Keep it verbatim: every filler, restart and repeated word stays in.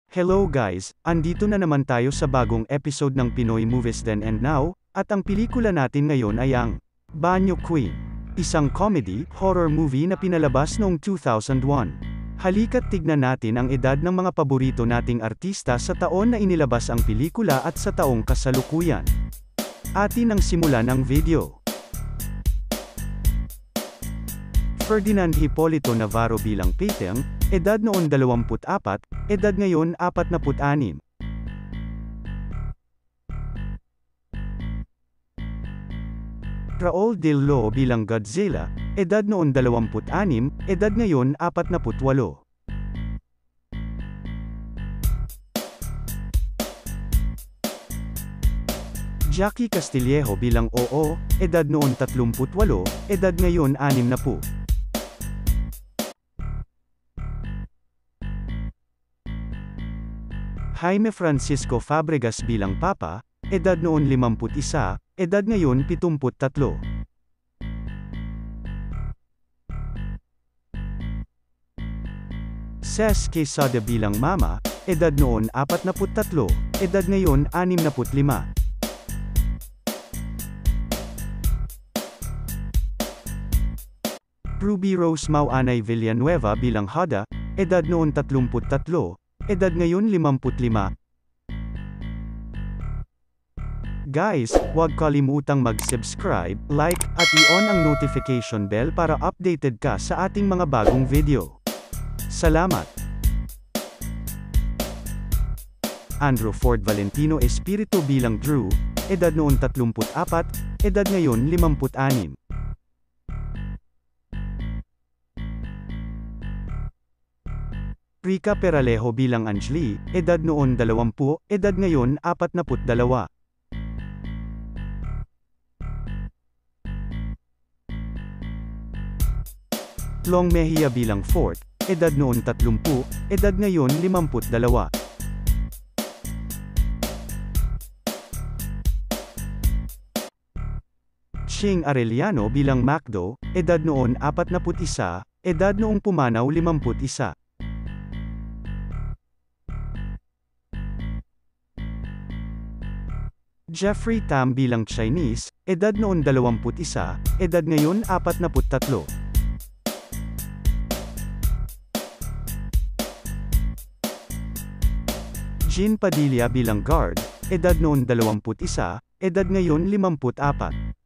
Hello guys, andito na naman tayo sa bagong episode ng Pinoy Movies Then and Now, at ang pelikula natin ngayon ay ang Banyo Queen, isang comedy, horror movie na pinalabas noong two thousand one. Halika't tignan natin ang edad ng mga paborito nating artista sa taon na inilabas ang pelikula at sa taong kasalukuyan. Atin ang simulan ang video. Ferdinand Hipolito Navarro bilang Peteng, edad noon dalawampu't apat, edad ngayon apat na put anim. Raul Del Lo bilang Godzilla, edad noon dalawamput anim, edad ngayon apat na put walo. Jackie Castillejo bilang Oo, edad noon tatlumput walo, edad ngayon anim na pu. Jaime Francisco Fabregas bilang Papa, edad noon limamput isa, edad ngayon pitumput tatlo. Cesc Quesada bilang Mama, edad noon apat na put tatlo, edad ngayon anim na put lima. Ruby Rose Mauanay Villanueva bilang Hada, edad noon tatlumput tatlo, edad ngayon limamput lima. Guys, huwag kalimutang mag-subscribe, like, at i-on ang notification bell para updated ka sa ating mga bagong video. Salamat! Andrew Ford Valentino Espiritu bilang Drew, edad noon tatlumput apat, edad ngayon limamput anim. Rica Peralejo bilang Anjali, edad noon dalawampu, edad ngayon apat na put dalawa. Long Mejia bilang Fort, edad noon tatlumpu, edad ngayon limamput dalawa. Ching Arellano bilang Macdo, edad noon apat na put isa, edad noong pumanaw limamput isa. Jeffrey Tam bilang Chinese, edad noon dalawamput isa, edad ngayon apat na put tatlo. Jean Padilla bilang Guard, edad noon dalawamput isa, edad ngayon limamput apat.